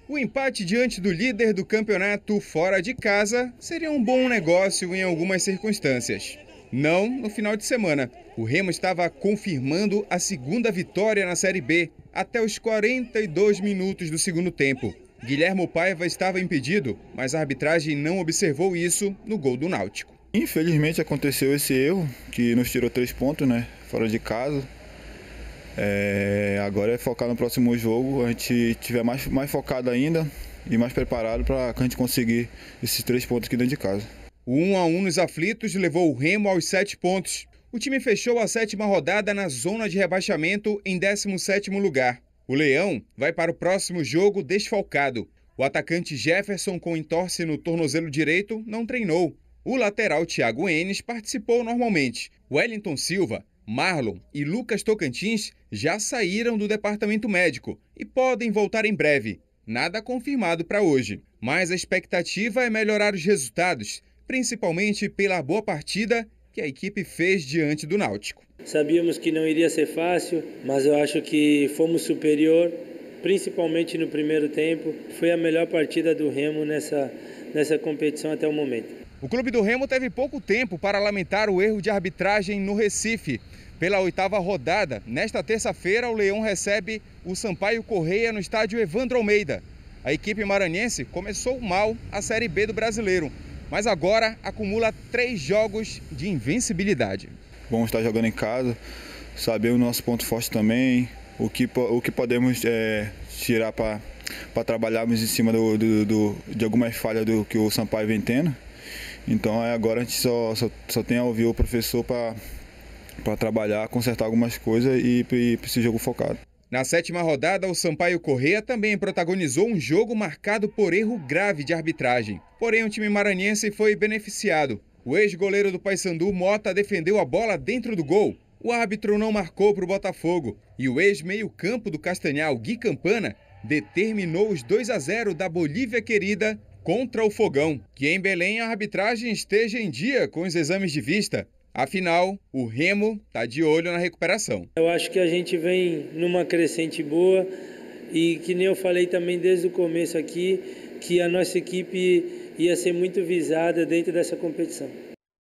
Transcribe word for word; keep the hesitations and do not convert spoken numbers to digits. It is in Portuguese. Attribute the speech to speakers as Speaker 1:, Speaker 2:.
Speaker 1: O empate diante do líder do campeonato fora de casa seria um bom negócio em algumas circunstâncias. Não no final de semana. O Remo estava confirmando a segunda vitória na Série B até os quarenta e dois minutos do segundo tempo. Guilhermo Paiva estava impedido, mas a arbitragem não observou isso no gol do Náutico.
Speaker 2: Infelizmente aconteceu esse erro, que nos tirou três pontos, né, fora de casa. É, agora é focar no próximo jogo, a gente estiver mais, mais focado ainda e mais preparado para a gente conseguir esses três pontos aqui dentro de casa.
Speaker 1: O um a um nos aflitos levou o Remo aos sete pontos. O time fechou a sétima rodada na zona de rebaixamento em décimo sétimo lugar. O Leão vai para o próximo jogo desfalcado. O atacante Jefferson, com entorse no tornozelo direito, não treinou. O lateral Thiago Enes participou normalmente. Wellington Silva, Marlon e Lucas Tocantins já saíram do departamento médico e podem voltar em breve. Nada confirmado para hoje, mas a expectativa é melhorar os resultados, principalmente pela boa partida que a equipe fez diante do Náutico.
Speaker 3: Sabíamos que não iria ser fácil, mas eu acho que fomos superior, principalmente no primeiro tempo. Foi a melhor partida do Remo nessa, nessa competição até o momento.
Speaker 1: O clube do Remo teve pouco tempo para lamentar o erro de arbitragem no Recife. Pela oitava rodada, nesta terça-feira, o Leão recebe o Sampaio Corrêa no estádio Evandro Almeida. A equipe maranhense começou mal a Série B do Brasileiro, mas agora acumula três jogos de invencibilidade.
Speaker 2: Vamos estar jogando em casa, saber o nosso ponto forte também, o que, o que podemos é, tirar para trabalharmos em cima do, do, do, de algumas falhas do que o Sampaio vem tendo. Então agora a gente só, só, só tem a ouvir o professor para para trabalhar, consertar algumas coisas e ir para esse jogo focado.
Speaker 1: Na sétima rodada, o Sampaio Corrêa também protagonizou um jogo marcado por erro grave de arbitragem. Porém, o time maranhense foi beneficiado. O ex-goleiro do Paysandu, Mota, defendeu a bola dentro do gol. O árbitro não marcou para o Botafogo. E o ex-meio-campo do Castanhal, Gui Campana, determinou os dois a zero da Bolívia querida contra o Fogão. Que em Belém a arbitragem esteja em dia com os exames de vista. Afinal, o Remo está de olho na recuperação.
Speaker 3: Eu acho que a gente vem numa crescente boa e que nem eu falei também desde o começo aqui, que a nossa equipe ia ser muito visada dentro dessa competição.